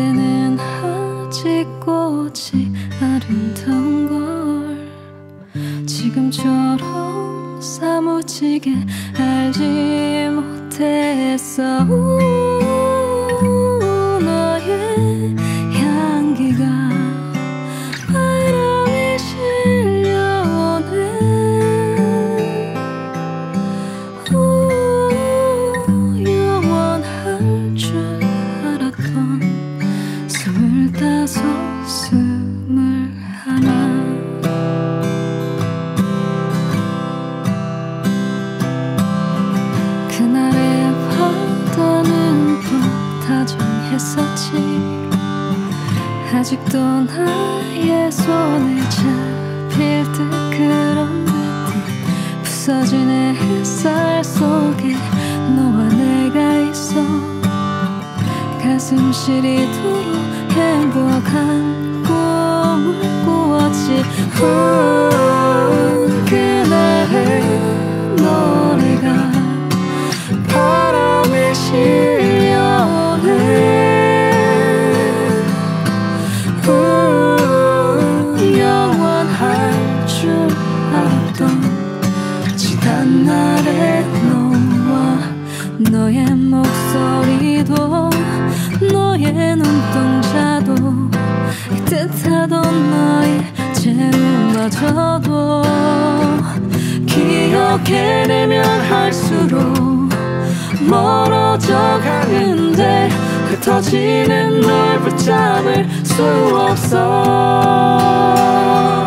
그때는 아직 꽃이 아름다운 걸 지금처럼 사무치게 알지 못했어. 너의 향기가 바람에 실려오네. 영원할 줄 알았던 25, 21 그날의 바다는 또 다정했었지. 아직도 나의 손에 잡힐 듯 그런 듯 부서지는 햇살 속에 너와 내가 있어. 가슴 시리도록 행복한 꿈을 꾸었지. 그날의 노래가 바람에 실려오네. 영원할 줄 알았던 지난 날의 너와 너의 목소리도 너의 눈동자도 뜻하던 너의 재능마저도 기억해내면 할수록 멀어져 가는데 흩어지는 널 붙잡을 수 없어.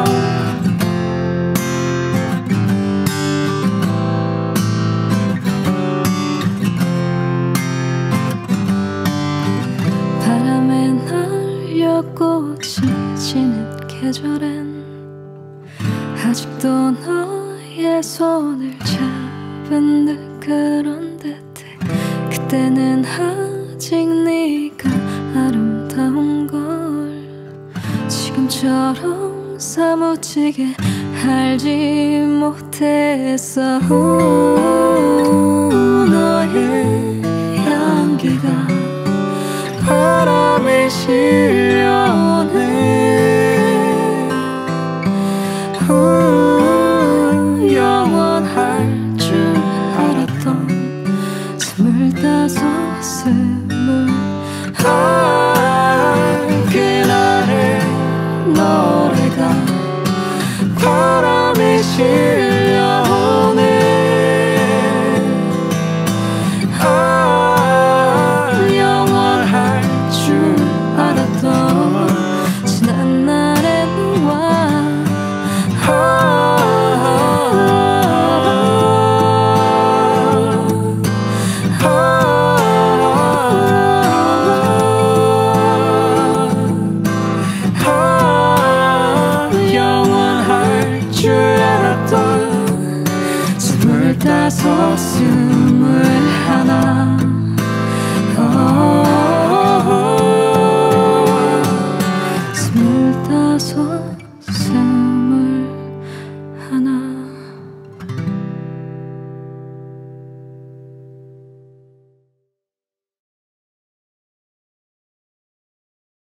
바람에 날려 꽃이 지는 계절엔 아직도 너의 손을 잡은 듯 그런 듯해. 그때는 아직 네가 아름다운 걸 지금처럼 사무치게 알지 못했어. 너의 향기가 바람에 실려오네. 영원할 줄 알았던 25, 21 그날의 노래가 바람에 실려오네.